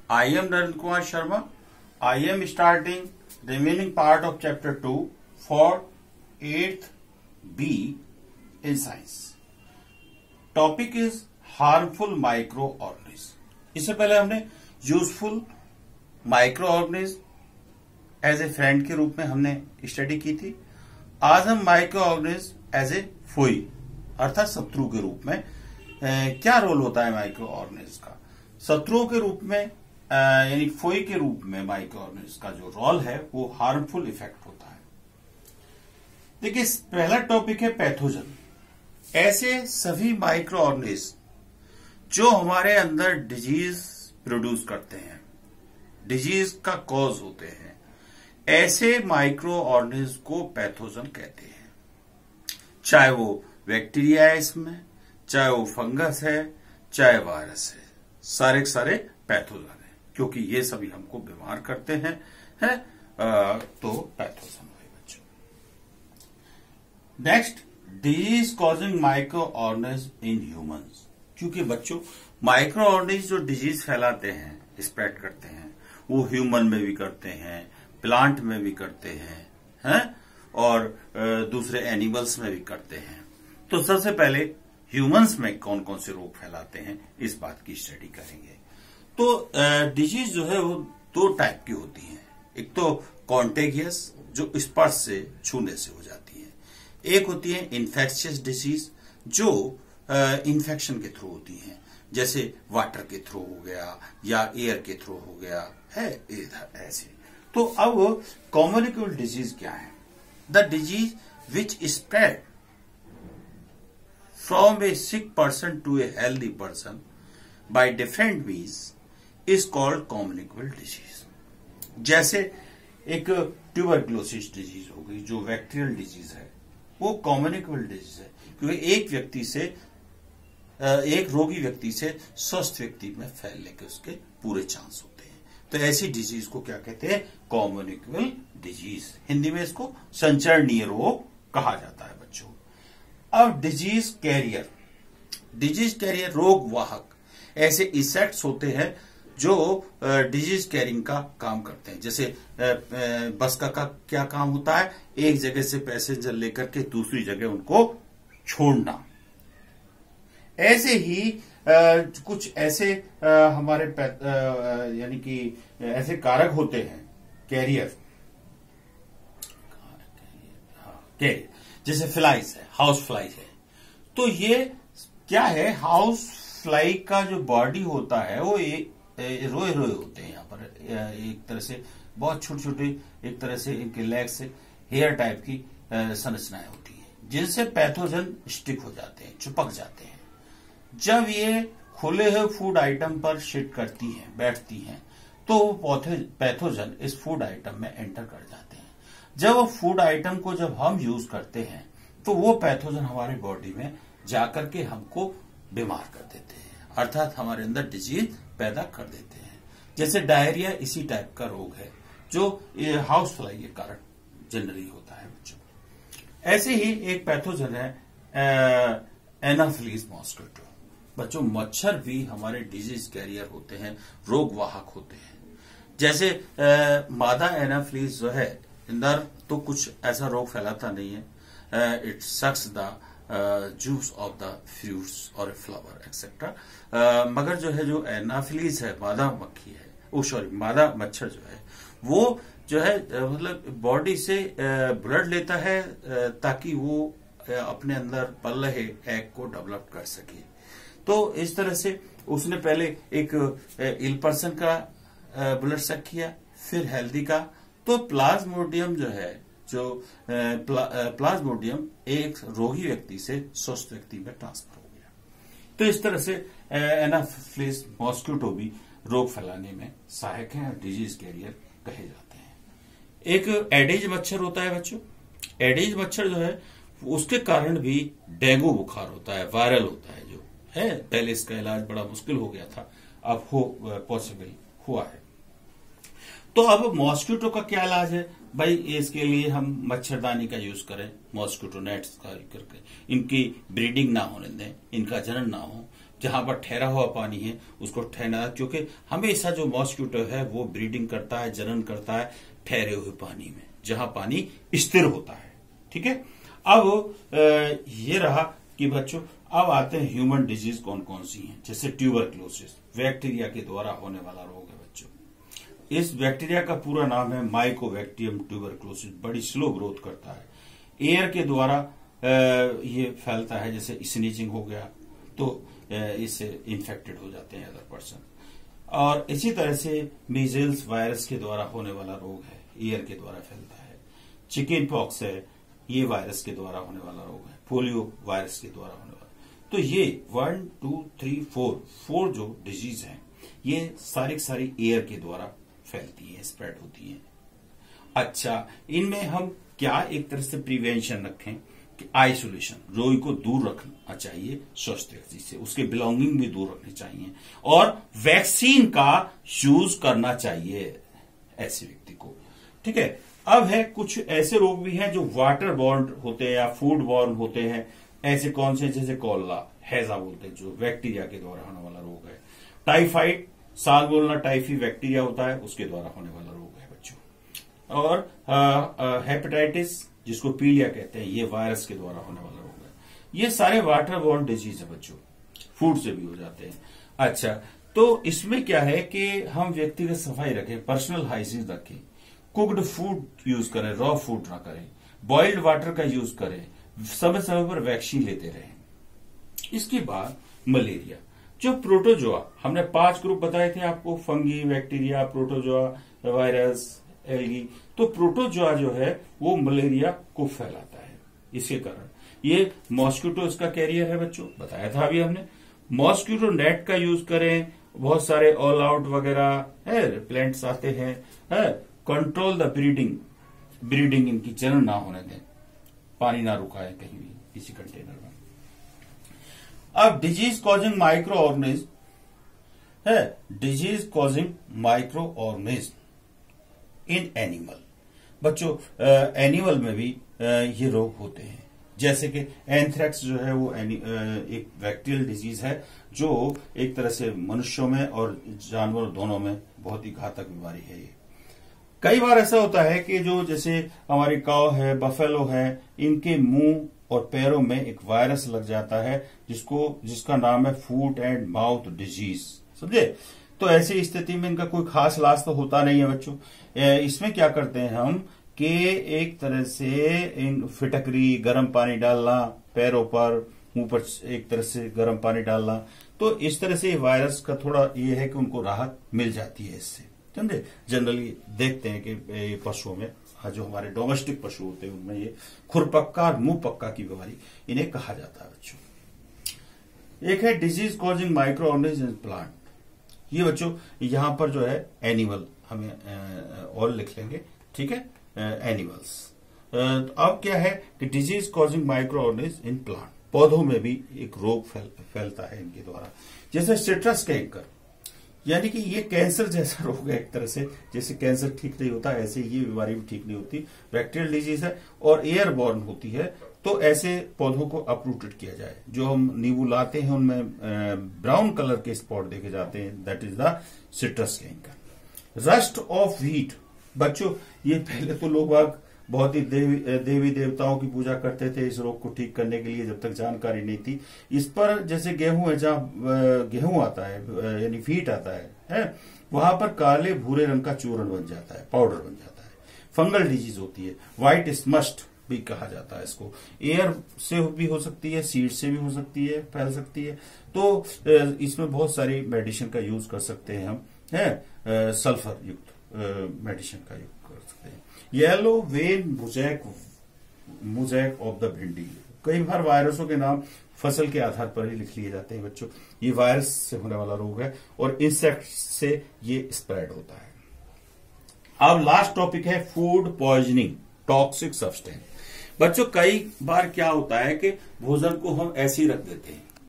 I am Narendra Kumar Sharma. I am starting remaining part of chapter 2 for 8th B in science. Topic is harmful microorganisms. इससे पहले हमने useful microorganism as a friend के रूप में हमने study की थी. आज हम माइक्रोऑर्गेनिज्म एज ए फोई अर्थात शत्रु के रूप में क्या रोल होता है माइक्रोऑर्गेनिज्म का. शत्रुओं के रूप में यानी फोई के रूप में माइक्रोऑर्गेनिज्म का जो रोल है वो हार्मफुल इफेक्ट होता है. देखिए पहला टॉपिक है पैथोजन. ऐसे सभी माइक्रोऑर्गेनिज्म जो हमारे अंदर डिजीज प्रोड्यूस करते हैं, डिजीज का कॉज होते हैं, ऐसे माइक्रो ऑर्गेनिज्म को पैथोजन कहते हैं. चाहे वो बैक्टीरिया है इसमें, चाहे वो फंगस है, चाहे वायरस है, सारे के सारे पैथोजन है क्योंकि ये सभी हमको बीमार करते हैं, तो पैथोजन हुए बच्चों. Next, disease causing micro organism in humans. क्योंकि बच्चों माइक्रो ऑर्गेनिज्म जो डिजीज फैलाते हैं, स्प्रेड करते हैं, वो ह्यूमन में भी करते हैं, प्लांट में भी करते हैं, और दूसरे एनिमल्स में भी करते हैं. तो सबसे पहले ह्यूमंस में कौन कौन से रोग फैलाते हैं इस बात की स्टडी करेंगे. तो डिजीज जो है वो दो टाइप की होती हैं. एक तो कॉन्टेगियस जो स्पर्श से छूने से हो जाती है. एक होती है इन्फेक्शियस डिजीज जो इन्फेक्शन के थ्रू होती हैं, जैसे वाटर के थ्रू हो गया या एयर के थ्रू हो गया है ऐसे. तो अब कम्युनिकेबल डिजीज क्या है? The disease which spread from a sick person to a healthy person by different means is called communicable disease. जैसे एक ट्यूबरक्लोसिस डिजीज हो गई जो बैक्टीरियल डिजीज है, वो कम्युनिकेबल डिजीज है क्योंकि एक रोगी व्यक्ति से स्वस्थ व्यक्ति में फैलने के उसके पूरे चांस होते हैं. तो ऐसी डिजीज को क्या कहते हैं? Communicable disease. हिंदी में इसको संचरणीय रोग कहा जाता है बच्चों. अब डिजीज कैरियर रोग वाहक ऐसे इंसेक्ट्स होते हैं जो डिजीज कैरिंग का काम करते हैं. जैसे बस का क्या काम होता है? एक जगह से पैसेंजर लेकर के दूसरी जगह उनको छोड़ना. ऐसे ही कुछ ऐसे हमारे यानी कि ऐसे कारक होते हैं कैरियर, जैसे फ्लाइज है, हाउस फ्लाइज है. तो ये क्या है? हाउस फ्लाई का जो बॉडी होता है वो रोए होते हैं. यहाँ पर एक तरह से बहुत छोटी छोटी, एक तरह से इनके लेग से हेयर टाइप की संरचनाएं होती हैं जिनसे पैथोजन स्टिक हो जाते हैं, चिपक जाते हैं. जब ये खुले हुए फूड आइटम पर शिट करती हैं, बैठती हैं, तो वो पैथोजन इस फूड आइटम में एंटर कर जाते हैं. जब वो फूड आइटम को जब हम यूज करते हैं तो वो पैथोजन हमारे बॉडी में जाकर के हमको बीमार कर देते हैं, अर्थात हमारे अंदर डिजीज पैदा कर देते हैं. जैसे डायरिया इसी टाइप का रोग है जो हाउस फ्लाई के कारण जनरली होता है बच्चों. ऐसे ही एक पैथोजन है एनाफिलीज मॉस्किटो. बच्चों मच्छर भी हमारे डिजीज कैरियर होते हैं, रोग वाहक होते हैं. जैसे मादा एनाफिलीज जो है अंदर तो कुछ ऐसा रोग फैलाता नहीं है. It sucks the juice of the fruits और फ्लावर एक्सेट्रा. मगर जो है जो एनाफिलीज है, मादा मक्खी है, मादा मच्छर जो है वो जो है मतलब बॉडी से ब्लड लेता है ताकि वो अपने अंदर पल रहे एग को डेवलप कर सके. तो इस तरह से उसने पहले एक इल पर्सन का ब्लड सक किया, फिर हेल्दी का. तो प्लाज्मोडियम जो है, जो प्लाज्मोडियम एक रोगी व्यक्ति से स्वस्थ व्यक्ति में ट्रांसफर हो गया. तो इस तरह से एनाफिलीज मॉस्किटो भी रोग फैलाने में सहायक है और डिजीज कैरियर कहे जाते हैं. एक एडिज मच्छर होता है बच्चों. एडिज मच्छर जो है उसके कारण भी डेंगू बुखार होता है, वायरल होता है जो है. पहले इसका इलाज बड़ा मुश्किल हो गया था, अब पॉसिबल हुआ है. तो अब मॉस्किटो का क्या इलाज है भाई? इसके लिए हम मच्छरदानी का यूज करें, मॉस्किटो नेट्स का करके इनकी ब्रीडिंग ना होने दें, इनका जनन ना हो, जहां पर ठहरा हुआ पानी है उसको ठहरा, क्योंकि हमेशा जो मॉस्किटो है वो ब्रीडिंग करता है, जनन करता है ठहरे हुए पानी में, जहां पानी स्थिर होता है। ठीक है, अब ये रहा कि बच्चों अब आते हैं ह्यूमन डिजीज कौन कौन सी हैं। जैसे ट्यूबरक्लोसिस, बैक्टीरिया के द्वारा होने वाला रोग है बच्चों। इस बैक्टीरिया का पूरा नाम है माइकोबैक्टीरियम ट्यूबरक्लोसिस। बड़ी स्लो ग्रोथ करता है, एयर के द्वारा ये फैलता है। जैसे स्नीचिंग हो गया तो इससे इन्फेक्टेड हो जाते हैं अदर पर्सन। और इसी तरह से मीजल्स वायरस के द्वारा होने वाला रोग है, एयर के द्वारा फैलता है। चिकन पॉक्स है, ये वायरस के द्वारा होने वाला रोग है। पोलियो वायरस के द्वारा होने वाला। तो ये 1 2 3 4 जो डिजीज हैं ये सारी एयर के द्वारा फैलती है, स्प्रेड होती है। अच्छा, इनमें हम क्या एक तरह से प्रिवेंशन रखें कि आइसोलेशन, रोगी को दूर रखना चाहिए स्वस्थ व्यक्ति से, उसके बिलोंगिंग भी दूर रखनी चाहिए, और वैक्सीन का यूज करना चाहिए ऐसे व्यक्ति को। ठीक है, अब है कुछ ऐसे रोग भी हैं जो वाटर बॉर्न होते हैं या फूड बॉर्न होते हैं। ऐसे कौन से, जैसे कोलरा, हैजा बोलते हैं, जो बैक्टीरिया के द्वारा होने वाला रोग है। टाइफाइड, साल्मोनेला टाइफी बैक्टीरिया होता है, उसके द्वारा होने वाला रोग है बच्चों। और हेपेटाइटिस, जिसको पीलिया कहते हैं, ये वायरस के द्वारा होने वाला रोग है। ये सारे वाटर बॉर्न डिजीज है बच्चों, फूड से भी हो जाते हैं। अच्छा, तो इसमें क्या है कि हम व्यक्तिगत सफाई रखें, पर्सनल हाइजीन रखें, कुक्ड फूड यूज करें, रॉ फूड ना करें, बॉइल्ड वाटर का यूज करें, समय समय पर वैक्सीन लेते रहें। इसके बाद मलेरिया, जो प्रोटोजोआ, हमने 5 ग्रुप बताए थे आपको, fungi, bacteria, protozoa, virus, algae. तो प्रोटोजोआ जो है वो मलेरिया को फैलाता है। इसके कारण ये मॉस्किटो इसका कैरियर है बच्चों, बताया था अभी हमने। मॉस्किटो नेट का यूज करें, बहुत सारे ऑल आउट वगैरह है, रिपेलेंट्स आते हैं, है। कंट्रोल द ब्रीडिंग इनकी जनन ना होने दें, पानी ना रुकाए कहीं भी किसी कंटेनर में। अब डिजीज कॉजिंग माइक्रो ऑर्गेनिज्म है, disease causing micro organism in animal. बच्चों एनिमल में भी ये रोग होते हैं, जैसे कि एंथ्रेक्स जो है वो एक बैक्टीरियल डिजीज है जो एक तरह से मनुष्यों में और जानवरों दोनों में बहुत ही घातक बीमारी है। ये कई बार ऐसा होता है कि जो जैसे हमारी काऊ है, बफेलो है, इनके मुंह और पैरों में एक वायरस लग जाता है जिसका नाम है फूट एंड माउथ डिजीज, समझे। तो ऐसी स्थिति में इनका कोई खास इलाज तो होता नहीं है बच्चों। इसमें क्या करते हैं हम कि एक तरह से इन फिटकरी, गर्म पानी डालना पैरों पर, मुंह पर एक तरह से गर्म पानी डालना, तो इस तरह से वायरस का थोड़ा ये है कि उनको राहत मिल जाती है इससे, समझे। जनरली देखते हैं कि पशुओं में, जो हमारे डोमेस्टिक पशु होते हैं उनमें ये खुरपक्का और मुंह पक्का की बीमारी इन्हें कहा जाता है बच्चों। एक है disease causing micro organism in plant. ये बच्चों यहां पर जो है एनिमल हमें और लिख लेंगे, ठीक है, एनिमल्स। अब क्या है कि disease causing micro organism in plant, पौधों में भी एक रोग फैलता है इनके द्वारा। जैसे सिट्रस कैंकर, यानी कि ये कैंसर जैसा रोग है एक तरह से, जैसे कैंसर ठीक नहीं होता ऐसे ये बीमारी भी ठीक नहीं होती। बैक्टीरियल डिजीज है और एयरबॉर्न होती है, तो ऐसे पौधों को अपरूटेड किया जाए। जो हम नींबू लाते हैं उनमें ब्राउन कलर के स्पॉट देखे जाते हैं, that is the citrus canker. Rust of wheat, बच्चों ये पहले तो लोग बहुत ही देवी देवताओं की पूजा करते थे इस रोग को ठीक करने के लिए, जब तक जानकारी नहीं थी इस पर। जैसे गेहूं है, जहां गेहूं आता है यानी व्हीट आता है वहां पर काले भूरे रंग का चूर्ण बन जाता है, पाउडर बन जाता है। फंगल डिजीज होती है, व्हाइट स्मस्ट भी कहा जाता है इसको। एयर से भी हो सकती है, सीड से भी हो सकती है, फैल सकती है। तो इसमें बहुत सारी मेडिसिन का यूज कर सकते हैं हम, है सल्फर युक्त मेडिसिन का यूज कर सकते हैं। Yellow vein mosaic of the bhindi, कई बार वायरसों के नाम फसल के आधार पर ही लिख लिए जाते हैं बच्चों। ये वायरस से होने वाला रोग है और इंसेक्ट से ये स्प्रेड होता है। अब लास्ट टॉपिक है फूड पॉइजनिंग, टॉक्सिक सब्सटेंस। बच्चों कई बार क्या होता है कि भोजन को हम ऐसे ही रख देते हैं,